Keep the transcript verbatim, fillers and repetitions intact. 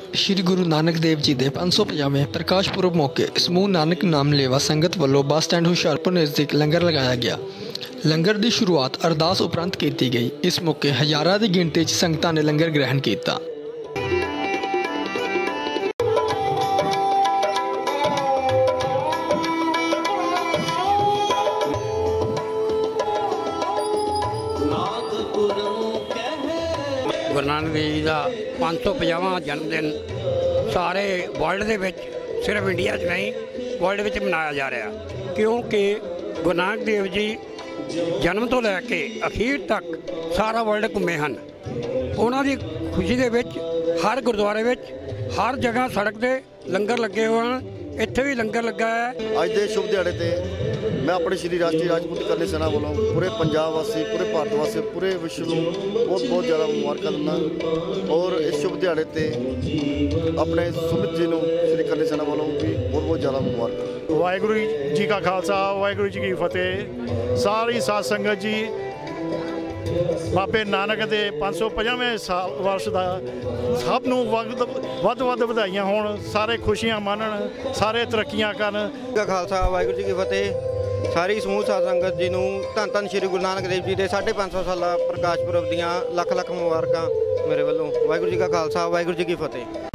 श्री गुरु नानक देव जी के पाँच सौ पचावें प्रकाश पुरब मौके समूह नानक नाम लेवा संगत वालों बस स्टैंड हुशियारपुर नज़दीक लंगर लगाया गया। लंगर की शुरुआत अरदास उपरंत की गई। इस मौके हज़ारों की गिनती संगतां ने लंगर ग्रहण किया। गुरु नानक देव जी का पाँच सौ पचावां जन्मदिन सारे वर्ल्ड के विच सिर्फ इंडिया च नहीं वर्ल्ड में मनाया जा रहा, क्योंकि गुरु नानक देव जी जन्म तो लैके अखीर तक सारा वर्ल्ड घूमे हैं। उन्होंने खुशी के विच हर गुरुद्वारे में हर जगह सड़क पर लंगर लगे हुए हैं। इत्थे भी लंगर लगा है। अज के शुभ दिहाड़े ते मैं अपने श्री राष्ट्रीय राजपूती करनी सेना वालों पूरे पंजाब वासी पूरे भारत वासी पूरे विश्व को बहुत बहुत ज़्यादा मुबारक दिना और इस शुभ दिहाड़े ते अपने सुमित जी को श्री करनी सेना वालों भी बहुत बहुत ज़्यादा मुबारक। वाहिगुरू जी का खालसा वाहिगुरू जी की फतेह। सारी साध संगत जी बाबे नानक के पाँच सौ पचावें साल वर्ष का सब नूं वध वध वध वधाइयां होण, सारे खुशियां मनन, सारे तरक्कियां करन। का खालसा वाहिगुरू जी की फतेह। सारी समूह साध संगत जी नूं धन धन श्री गुरु नानक देव जी के साढ़े पाँच सौ साल प्रकाश पुरब दियां लख लख मुबारकां मेरे वालों। वाहिगुरू जी का खालसा वाहिगुरू जी की फतेह।